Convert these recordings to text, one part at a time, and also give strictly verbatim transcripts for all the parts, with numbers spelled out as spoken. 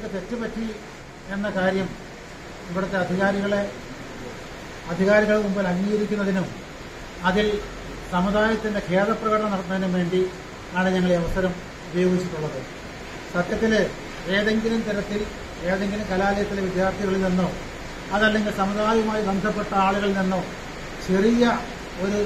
ഞങ്ങൾക്ക് തെറ്റുപറ്റി എന്ന കാര്യം ഇവിടുത്തെ അധികാരികളെ അധികാരികളുടെ മുമ്പിൽ അംഗീകരിക്കുന്നതിനും അതിൽ സമുദായത്തിന്റെ ഖേദപ്രകടനം നടത്തുന്നതിനും വേണ്ടി ആണ് ഞങ്ങൾ ഈ അവസരം ഉപയോഗിച്ചിട്ടുള്ളത്. സത്യത്തിൽ ഏതെങ്കിലും തരത്തിൽ ഏതെങ്കിലും കലാലയത്തിലെ വിദ്യാർത്ഥികളിൽ നിന്നോ അതല്ലെങ്കിൽ സമുദായവുമായി ബന്ധപ്പെട്ട ആളുകളിൽ നിന്നോ ചെറിയ ഒരു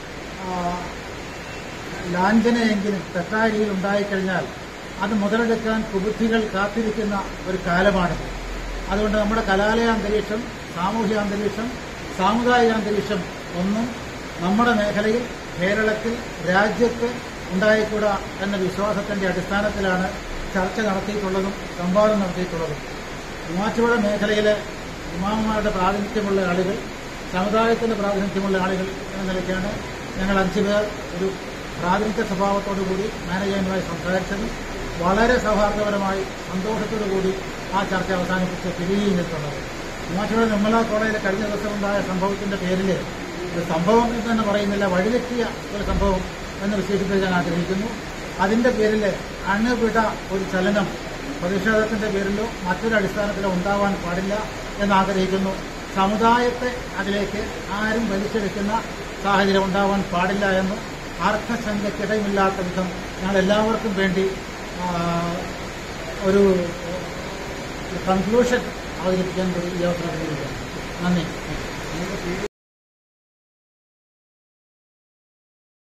ലാഞ്ചനയെങ്കിലും തെറ്റായ രീതിയിൽ ഉണ്ടായിക്കഴിഞ്ഞാൽ അത് മുതലെടുക്കാൻ കുബുദ്ധികൾ കാത്തിരിക്കുന്ന ഒരു കാലമാണിത്. അതുകൊണ്ട് നമ്മുടെ കലാലയ അന്തരീക്ഷം, സാമൂഹിക അന്തരീക്ഷം, സാമുദായിക അന്തരീക്ഷം ഒന്നും നമ്മുടെ മേഖലയിൽ, കേരളത്തിൽ, രാജ്യത്ത് ഉണ്ടായിക്കൂടാ എന്ന വിശ്വാസത്തിന്റെ അടിസ്ഥാനത്തിലാണ് ചർച്ച നടത്തിയിട്ടുള്ളതും സംവാദം നടത്തിയിട്ടുള്ളതും. മൂവാറ്റുപുഴ മേഖലയിലെ ഇമാമുമാരുടെ പ്രാതിനിധ്യമുള്ള ആളുകൾ, സമുദായത്തിന്റെ പ്രാതിനിധ്യമുള്ള ആളുകൾ എന്ന നിലയ്ക്കാണ് ഞങ്ങൾ അഞ്ചുപേർ ഒരു പ്രാതിനിധ്യ സ്വഭാവത്തോടുകൂടി മാനേജ്മെന്റുമായി സംസാരിച്ചതും വളരെ സൗഹാർദ്ദപരമായി സന്തോഷത്തോടുകൂടി ആ ചർച്ച അവസാനിപ്പിച്ച് പിരിയുകയും ചെയ്തിട്ടുള്ളത്. മൂവാറ്റുപുഴ നിർമ്മല കോളേജിലെ കഴിഞ്ഞ ദിവസം ഉണ്ടായ സംഭവത്തിന്റെ പേരിൽ ഒരു സംഭവം എന്ന് തന്നെ പറയുന്നില്ല, വഴിതെറ്റിയ ഒരു സംഭവം എന്ന് വിശേഷിപ്പിക്കാൻ ആഗ്രഹിക്കുന്നു. അതിന്റെ പേരിൽ അണുവിട ഒരു ചലനം പ്രതിഷേധത്തിന്റെ പേരിലോ മറ്റൊരു അടിസ്ഥാനത്തിലോ ഉണ്ടാവാൻ പാടില്ല എന്നാഗ്രഹിക്കുന്നു. സമുദായത്തെ അതിലേക്ക് ആരും വലിച്ചെടുക്കുന്ന സാഹചര്യം ഉണ്ടാവാൻ പാടില്ല എന്ന് അർത്ഥശങ്കയ്ക്കിടയുമില്ലാത്ത വിധം ഞങ്ങൾ എല്ലാവർക്കും വേണ്ടി ഒരു കൺക്ലൂഷൻ അവതരിപ്പിക്കാൻ കൂടി ഈ അവസരം. നന്ദി.